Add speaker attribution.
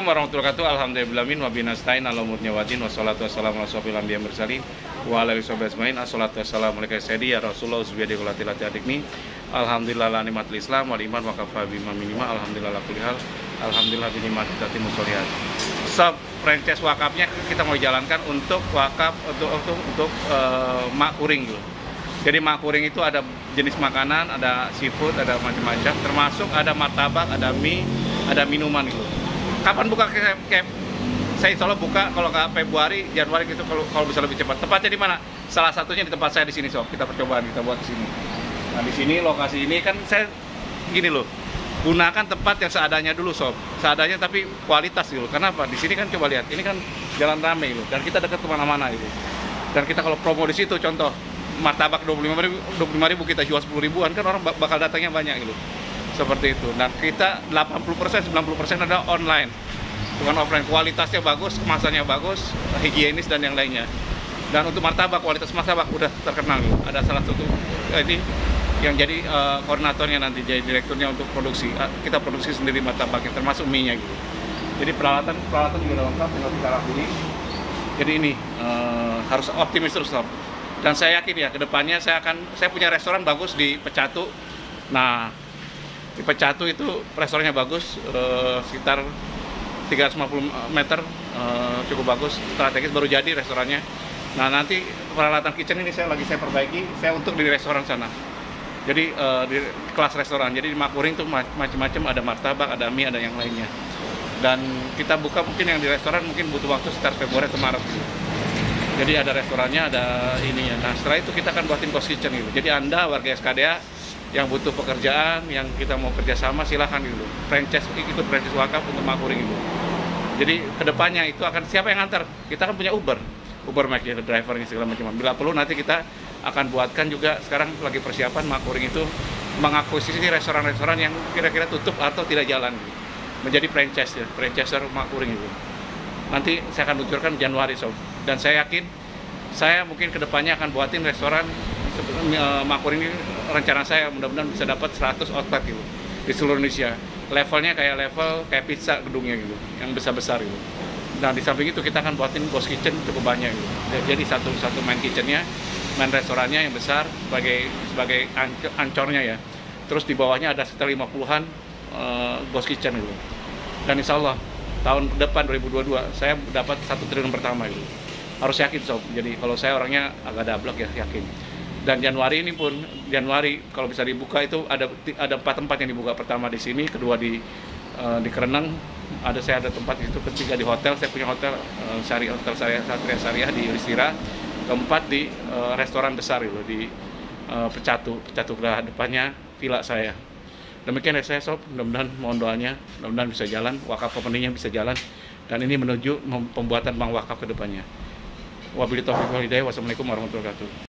Speaker 1: Assalamualaikum warahmatullahi wabarakatuh. Alhamdulillahirabbil alamin wa binastain ala umurnya wadin wassalatu wassalamu ala asyrofil anbiya'i wal mursalin wa ala alihi washabihi assalatu wassalamu alayka sayyidi ya Rasulullah subhanahu wa ta'ala adikni. Alhamdulillah la nikmatul Islam wal iman wa kafa bima minima. Alhamdulillah la kulli hal. Alhamdulillah bi nikmati tatimmu sholihat. Sub franchise wakafnya kita mau jalankan untuk wakaf untuk mak kuring gitu. Jadi mak kuring itu ada jenis makanan, ada seafood, ada macam-macam, termasuk ada martabak, ada mie, ada minuman gitu. Kapan buka camp? Saya insya Allah buka kalau nggak Februari, Januari gitu, kalau bisa lebih cepat. Tepatnya di mana? Salah satunya di tempat saya di sini, sob. Kita percobaan, kita buat di sini. Nah, di sini lokasi ini kan saya gini loh. Gunakan tempat yang seadanya dulu, sob. Seadanya tapi kualitas gitu. Kenapa? Di sini kan coba lihat, ini kan jalan ramai gitu. Dan kita dekat kemana-mana gitu. Dan kita kalau promo di situ, contoh martabak 25.000 kita jual 10.000-an, kan orang bakal datangnya banyak gitu. Seperti itu. Dan kita 80%, 90% ada online, bukan offline. Kualitasnya bagus, kemasannya bagus, higienis dan yang lainnya. Dan untuk martabak, kualitas martabak udah terkenal. Ada salah satu ini yang jadi koordinatornya nanti, jadi direkturnya untuk produksi. Kita produksi sendiri martabaknya, termasuk mie-nya gitu. Jadi peralatan juga lengkap, tinggal kita rapiin. Jadi ini harus optimis terus, sob. Dan saya yakin ya, kedepannya saya punya restoran bagus di Pecatu. Nah, di Pecatu itu restorannya bagus, sekitar 350 meter, cukup bagus, strategis, baru jadi restorannya. Nah, nanti peralatan kitchen ini saya perbaiki, saya untuk di restoran sana. Jadi di kelas restoran, jadi di mak kuring tuh macam-macam, ada martabak, ada mie, ada yang lainnya. Dan kita buka mungkin yang di restoran mungkin butuh waktu sekitar Februari atau Maret gitu. Jadi ada restorannya, ada ininya. Nah, setelah itu kita akan buatin ghost kitchen gitu. Jadi Anda warga SKDA yang butuh pekerjaan, yang kita mau kerjasama, silahkan gitu. Ikut franchise wakaf untuk mak kuring itu. Jadi kedepannya itu akan siapa yang ngantar? Kita kan punya Uber Max ya, drivernya segala macam. Bila perlu nanti kita akan buatkan juga, sekarang lagi persiapan mak kuring itu mengakuisisi restoran-restoran yang kira-kira tutup atau tidak jalan gitu. Menjadi franchiser mak kuring itu. Nanti saya akan luncurkan Januari, sob. Dan saya yakin, saya mungkin kedepannya akan buatin restoran mak kuring ini. Rencana saya mudah-mudahan bisa dapat 100 outlet gitu di seluruh Indonesia. Levelnya kayak pizza gedungnya gitu, yang besar-besar gitu. Nah, di samping itu kita akan buatin ghost kitchen cukup banyak gitu. Jadi satu main kitchennya, main restorannya yang besar sebagai ancornya ya. Terus di bawahnya ada sekitar 50-an ghost kitchen gitu. Dan insya Allah tahun depan 2022 saya dapat 1 triliun pertama gitu. Harus yakin, sob. Jadi kalau saya orangnya agak dablek ya, yakin. Dan Januari kalau bisa dibuka itu ada 4 tempat yang dibuka. Pertama di sini, kedua di Kereneng, saya ada tempat di situ, ketiga di hotel, saya punya hotel hotel Satria Syariah di Yudhistira, keempat di restoran besar gitu di Pecatu depannya villa saya. Demikian ya saya, sob. Mudah-mudahan mohon doanya, mudah-mudahan bisa jalan, wakaf company-nya bisa jalan, dan ini menuju pembuatan bank wakaf ke depannya. Wabillahi taufiq wal hidayah. Wassalamualaikum warahmatullahi wabarakatuh.